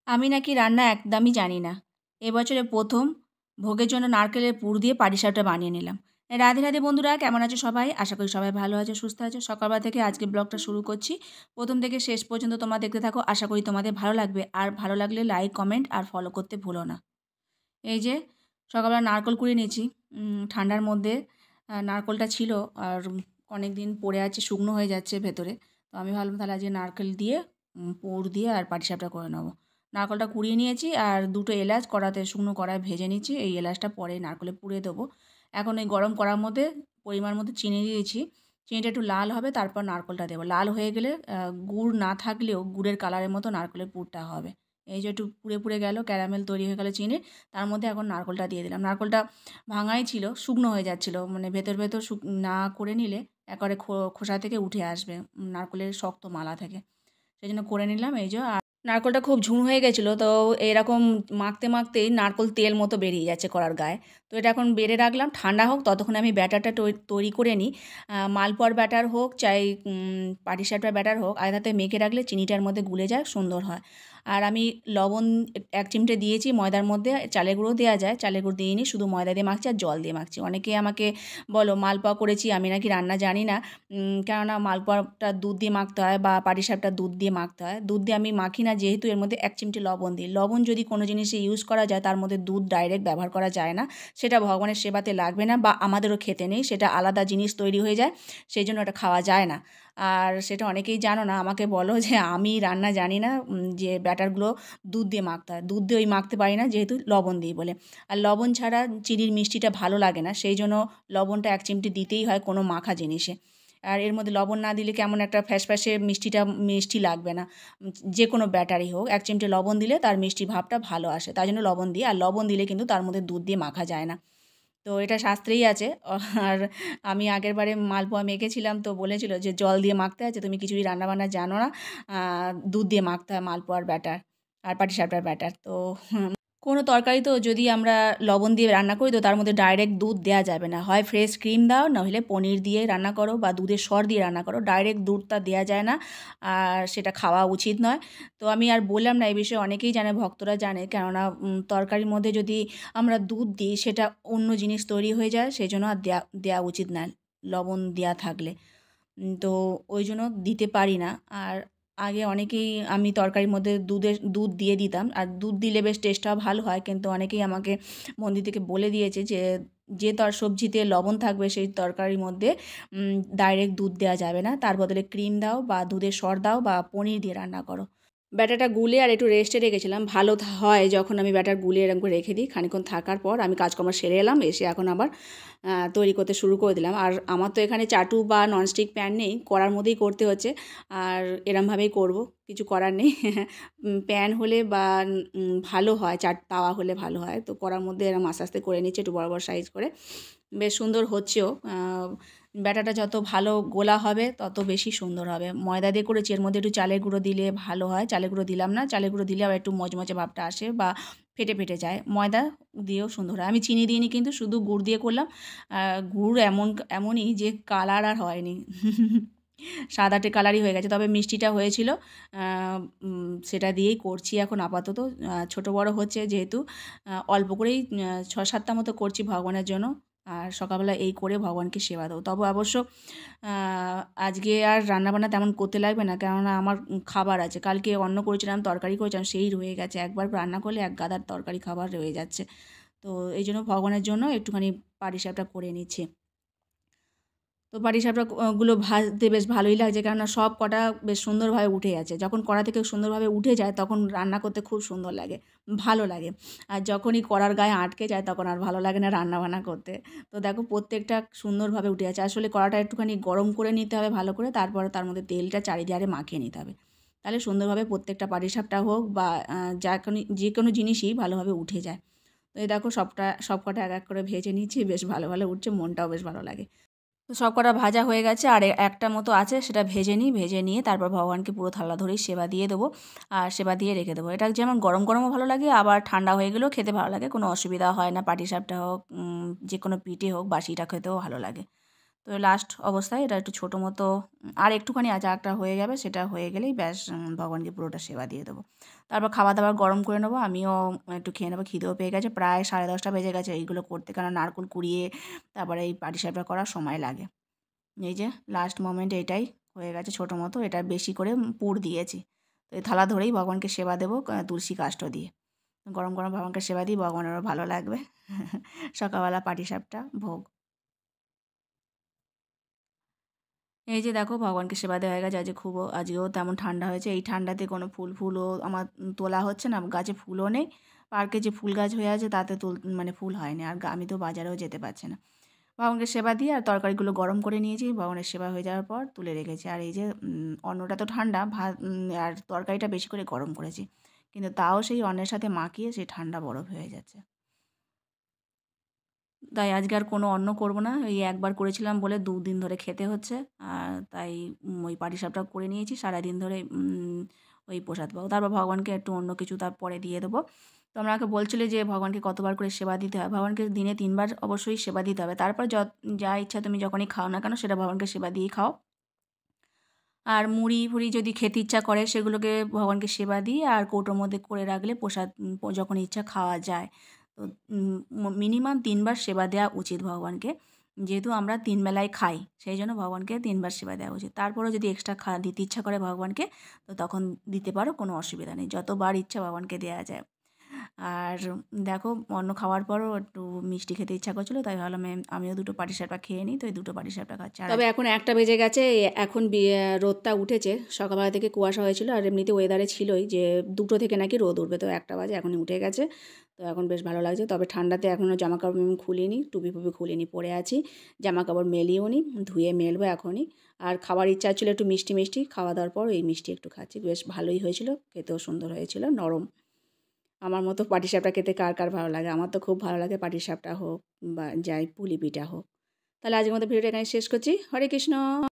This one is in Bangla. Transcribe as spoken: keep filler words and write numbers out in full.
আমি নাকি রান্না একদমই জানি না। এবছরে প্রথম ভোগের জন্য নারকেলের পুর দিয়ে পাটিসাপটা বানিয়ে নিলাম। রাধে রাধে বন্ধুরা, কেমন আছো সবাই? আশা করি সবাই ভালো আছো, সুস্থ আছো। সকালবেলা থেকে আজকে ব্লগটা শুরু করছি। প্রথম থেকে শেষ পর্যন্ত তোমরা দেখতে থাকো। আশা করি তোমাদের ভালো লাগবে। আর ভালো লাগলে লাইক, কমেন্ট আর ফলো করতে ভুলো না। এই যে সকালবেলা নারকেল কুড়িয়ে নিয়েছি। উম, ঠান্ডার মধ্যে আহ, নারকেলটা ছিল আর অনেক দিন পড়ে আছে, শুকনো হয়ে যাচ্ছে ভেতরে। তো আমি ভাবলাম তাহলে আজকে নারকেল দিয়ে উম, পুর দিয়ে আর পাটিসাপটা করে নেবো। নারকেলটা কুড়িয়ে নিয়েছি আর দুটো এলাচ কড়াতে, শুকনো কড়ায় ভেজে নিচ্ছি। এই এলাচটা পরে নারকেলে পুড়ে দেবো। এখন এই গরম কড়ার মধ্যে পরিমাণ মতো চিনি দিয়েছি। চিনিটা একটু লাল হবে, তারপর নারকেলটা দেবো। লাল হয়ে গেলে আহ, গুড় না থাকলেও গুড়ের কালারের মতো নারকেলের পুরটা হবে। এই যে একটু পুড়ে পুড়ে গেল, ক্যারামেল তৈরি হয়ে গেল চিনির। তার মধ্যে এখন নারকেলটা দিয়ে দিলাম। নারকেলটা ভাঙাই ছিল, শুকনো হয়ে যাচ্ছিলো, মানে ভেতর ভেতর শুক না করে নিলে একেবারে খোসা থেকে উঠে আসবে নারকেলের শক্ত মালা থেকে। সেই জন্য করে নিলাম। এই যে আর নারকেলটা খুব ঝুন হয়ে গেছিলো, তো এরকম মাখতে মাখতেই নারকেল তেল মতো বেরিয়ে যাচ্ছে কড়ার গায়ে। তো এটা এখন বেড়ে রাখলাম, ঠান্ডা হোক, ততক্ষণ আমি ব্যাটারটা তৈরি করে নিই। মালপোয়ার ব্যাটার হোক চাই পাটিসাপটার ব্যাটার হোক, আয়দাতে মেখে রাখলে চিনিটার মধ্যে গুলে যায়, সুন্দর হয়। আর আমি লবণ এক চিমটে দিয়েছি ময়দার মধ্যে, চালের গুঁড়ো দেওয়া যায়, চালের গুঁড়ো দিইনি, শুধু ময়দা দিয়ে মাখছি আর জল দিয়ে মাখছি। অনেকে আমাকে বলো মালপোয়া করেছি, আমি নাকি রান্না জানি না। কেননা মালপোয়াটা দুধ দিয়ে মাখতে হয় বা পাটিসাপটা দুধ দিয়ে মাখতে হয়। দুধ দিয়ে আমি মাখি না, যেহেতু এর মধ্যে এক চিমটে লবণ দিই। লবণ যদি কোনো জিনিসে ইউজ করা যায়, তার মধ্যে দুধ ডাইরেক্ট ব্যবহার করা যায় না। সেটা ভগবানের সেবাতে লাগবে না বা আমাদেরও খেতে নেই, সেটা আলাদা জিনিস তৈরি হয়ে যায়, সেই জন্য এটা খাওয়া যায় না। আর সেটা অনেকেই জানো না, আমাকে বলো যে আমি রান্না জানি না, যে ব্যাটারগুলো দুধ দিয়ে মাখতে হয়। দুধ দিয়ে ওই মাখতে পারি না, যেহেতু লবণ দিই বলে। আর লবণ ছাড়া চিনির মিষ্টিটা ভালো লাগে না, সেই জন্য লবণটা এক চিমটি দিতেই হয় কোনো মাখা জিনিসে। আর এর মধ্যে লবণ না দিলে কেমন একটা ফ্যাসফ্যাসে মিষ্টিটা মিষ্টি লাগবে না। যে কোনো ব্যাটারই হোক, এক চিমটে লবণ দিলে তার মিষ্টি ভাবটা ভালো আসে, তাই জন্য লবণ দিই। আর লবণ দিলে কিন্তু তার মধ্যে দুধ দিয়ে মাখা যায় না। তো এটা শাস্ত্রেই আছে। আর আমি আগের বারে মালপোয়া মেখেছিলাম, তো বলেছিল যে জল দিয়ে মাখতে আছে, তুমি কিছুই রান্নাবান্না জানো না, দুধ দিয়ে মাখতে হয় মালপোয়ার ব্যাটার আর পাটিসাপটার ব্যাটার। তো কোনো তরকারি তো যদি আমরা লবণ দিয়ে রান্না করি, তো তার মধ্যে ডাইরেক্ট দুধ দেওয়া যাবে না। হয় ফ্রেশ ক্রিম দাও, নইলে পনির দিয়ে রান্না করো বা দুধের সর দিয়ে রান্না করো, ডাইরেক্ট দুধটা দেওয়া যায় না। আর সেটা খাওয়া উচিত নয়। তো আমি আর বললাম না, এই বিষয়ে অনেকেই জানে, ভক্তরা জানে। কেননা তরকারির মধ্যে যদি আমরা দুধ দিই, সেটা অন্য জিনিস তৈরি হয়ে যায়, সেই জন্য আর দেওয়া দেওয়া উচিত না লবণ দেওয়া থাকলে। তো ওই জন্য দিতে পারি না। আর আগে অনেকেই আমি তরকারির মধ্যে দুধের দুধ দিয়ে দিতাম, আর দুধ দিলে বেশ টেস্টটাও ভালো হয়। কিন্তু অনেকেই আমাকে মন্দির থেকে বলে দিয়েছে যে যে তর সবজিতে লবণ থাকবে সেই তরকারির মধ্যে ডাইরেক্ট দুধ দেওয়া যাবে না, তার বদলে ক্রিম দাও বা দুধের সর দাও বা পনির দিয়ে রান্না করো। ব্যাটারটা গুলে আর একটু রেস্টে রেখেছিলাম। ভালো হয় যখন আমি ব্যাটার গুলে এরকম করে রেখে দিই, খানিকক্ষণ থাকার পর আমি কাজকর্ম সেরে এলাম, এসে এখন আবার তৈরি করতে শুরু করে দিলাম। আর আমার তো এখানে চাটু বা ননস্টিক প্যান নেই, কড়ার মধ্যেই করতে হচ্ছে। আর এরমভাবেই করব, কিছু করার নেই। প্যান হলে বা ভালো হয়, চাট তাওয়া হলে ভালো হয়। তো কড়ার মধ্যে এরম আস্তে আস্তে করে নিচ্ছে, একটু বড় বড় সাইজ করে। বেশ সুন্দর হচ্ছেও। ব্যাটারটা যত ভালো গোলা হবে তত বেশি সুন্দর হবে। ময়দা দিয়ে করেছি, এর মধ্যে একটু চালের গুঁড়ো দিলে ভালো হয়। চালের গুঁড়ো দিলাম না, চালের গুঁড়ো দিলে আবার একটু মচমচে ভাবটা আসে বা ফেটে ফেটে যায়। ময়দা দিয়েও সুন্দর হয়। আমি চিনি দিইনি, কিন্তু শুধু গুড় দিয়ে করলাম। গুড় এমন এমনই যে কালার আর হয়নি, সাদাটে কালারই হয়ে গেছে, তবে মিষ্টিটা হয়েছিল। সেটা দিয়েই করছি এখন আপাতত। ছোটো বড়ো হচ্ছে যেহেতু, অল্প করেই ছ সাতটা মতো করছি ভগবানের জন্য। আর সকালবেলা এই করে ভগবানকে সেবা দেবো। তবে অবশ্য আজকে আর রান্নাবান্না তেমন করতে লাগবে না, কেননা আমার খাবার আছে। কালকে অন্ন করেছিলাম, তরকারি করেছিলাম, সেই রয়ে গেছে। একবার রান্না করলে এক গাদার তরকারি খাবার রয়ে যাচ্ছে। তো এই জন্য ভগবানের জন্য একটুখানি পাটিসাপটা করে নিচ্ছি। তো পাটিসাপটা গুলো ভাজতে বেশ ভালোই লাগছে, কেননা সব কটা বেশ সুন্দরভাবে উঠে গেছে। যখন কড়া থেকে সুন্দরভাবে উঠে যায়, তখন রান্না করতে খুব সুন্দর লাগে, ভালো লাগে। আর যখনই কড়ার গায়ে আটকে যায়, তখন আর ভালো লাগে না রান্নাবান্না করতে। তো দেখো প্রত্যেকটা সুন্দরভাবে উঠে যাচ্ছে। আসলে কড়াটা একটুখানি গরম করে নিতে হবে ভালো করে, তারপরে তার মধ্যে তেলটা চারিধারে মাখিয়ে নিতে হবে, তাহলে সুন্দরভাবে প্রত্যেকটা পাটিসাপটা হোক বা যা কোনো যে কোনো জিনিসই ভালোভাবে উঠে যায়। তো এই দেখো সবটা সব কটা এক এক করে ভেজে নিচ্ছি, বেশ ভালো ভালো উঠছে, মনটাও বেশ ভালো লাগে। তো সব কটা ভাজা হয়ে গেছে, আর একটা মতো আছে, সেটা ভেজে নিই। ভেজে নিয়ে তারপর ভগবানকে পুরো থালা ধরেই সেবা দিয়ে দেবো, আর সেবা দিয়ে রেখে দেবো। এটা যেমন গরম গরমও ভালো লাগে, আবার ঠান্ডা হয়ে গেলেও খেতে ভালো লাগে, কোনো অসুবিধা হয় না। পাটিসাপটা হোক, যে কোনো পিঠে হোক, বাসিটা খেতেও ভালো লাগে। তো লাস্ট অবস্থায় এটা একটু ছোটো মতো আর একটুখানি আছে, একটা হয়ে যাবে, সেটা হয়ে গেলেই ব্যাস ভগবানকে পুরোটা সেবা দিয়ে দেবো। তারপর খাবার দাবার গরম করে নেবো, আমিও একটু খেয়ে নেবো, খিদেও পেয়ে গেছে, প্রায় সাড়ে দশটা বেজে গেছে এইগুলো করতে, কারণ নারকেল কুড়িয়ে তারপরে এই পাটিসাপটা করার সময় লাগে। এই যে লাস্ট মোমেন্ট এটাই হয়ে গেছে ছোটো মতো, এটা বেশি করে পুর দিয়েছি। তো এই থালা ধরেই ভগবানকে সেবা দেবো তুলসী কাষ্ঠ দিয়ে, গরম গরম ভগবানকে সেবা দিই, ভগবানেরও ভালো লাগবে। সকালবেলা পাটিসাপটা ভোগ। এই যে দেখো ভগবানকে সেবা দেওয়া হয়ে গেছে, আজকে খুবও আজকেও তেমন ঠান্ডা হয়েছে, এই ঠান্ডাতে কোনো ফুল ফুলও আমার তোলা হচ্ছে না, গাছে ফুলও নেই, পার্কে যে ফুল গাছ হয়ে আছে তাতে তুল মানে ফুল হয়নি, আর আমি তো বাজারেও যেতে পারছি না। ভগবানকে সেবা দিয়ে আর তরকারিগুলো গরম করে নিয়েছি, ভগবানের সেবা হয়ে যাওয়ার পর তুলে রেখেছি। আর এই যে অন্নটা তো ঠান্ডা, ভাত আর তরকারিটা বেশি করে গরম করেছি, কিন্তু তাও সেই অন্নের সাথে মাখিয়ে সেই ঠান্ডা বরফ হয়ে যাচ্ছে। তাই আজকে আর কোনো অন্ন করব না, এই একবার করেছিলাম বলে দু দিন ধরে খেতে হচ্ছে। আর তাই ওই পাটিসাপটা করে নিয়েছি সারাদিন ধরে, ওই প্রসাদ পাবো, তারপর ভগবানকে একটু অন্য কিছু তারপরে দিয়ে দেবো। তো আমরা আমাকে বলছিলে যে ভগবানকে কতবার করে সেবা দিতে হয়, ভগবানকে দিনে তিনবার অবশ্যই সেবা দিতে হবে, তারপর যা ইচ্ছা তুমি যখনই খাও না কেন সেটা ভগবানকে সেবা দিয়েই খাও। আর মুড়ি ফুড়ি যদি খেতে ইচ্ছা করে সেগুলোকে ভগবানকে সেবা দিই, আর কৌটোর মধ্যে করে রাখলে প্রসাদ যখন ইচ্ছা খাওয়া যায়। তো মিনিমাম তিনবার সেবা দেওয়া উচিত ভগবানকে, যেহেতু আমরা তিন বেলায় খাই সেই জন্য ভগবানকে তিনবার সেবা দেওয়া উচিত। তারপরেও যদি এক্সট্রা খা দিতে ইচ্ছা করে ভগবানকে, তো তখন দিতে পারো, কোনো অসুবিধা নেই, যতবার ইচ্ছা ভগবানকে দেওয়া যায়। আর দেখো অন্ন খাওয়ার পরও একটু মিষ্টি খেতে ইচ্ছা করছিলো, তাই ভাবলাম আমিও দুটো পাটিসাপটা খেয়ে নিই, তো এই দুটো পাটিসাপটা খাচ্ছি। তবে এখন একটা বেজে গেছে, এখন রোদটা উঠেছে, সকালবেলা থেকে কুয়াশা হয়েছিল, আর এমনিতে ওয়েদারে ছিলই যে দুটো থেকে নাকি রোদ উঠবে, তো একটা বাজে এখনই উঠে গেছে, তো এখন বেশ ভালো লাগছে। তবে ঠান্ডাতে এখনও জামা কাপড় আমি খুলিনি, টুপি ফুপি খুলিনি, পরে আছি, জামা কাপড় মেলিও নি, ধুয়ে মেলবো এখনই। আর খাবার ইচ্ছা ছিল একটু মিষ্টি মিষ্টি, খাওয়া দাওয়ার পর এই মিষ্টি একটু খাচ্ছি, বেশ ভালোই হয়েছিল, খেতেও সুন্দর হয়েছিল, নরম। আমার মতো পাটিসাপটা খেতে কার কার ভালো লাগে, আমার তো খুব ভালো লাগে, পাটিসাপটা হোক বা যাই পুলি পিঠা হোক। তাহলে আজকের মতো ভিডিওটা এখানে শেষ করছি। হরে কৃষ্ণ।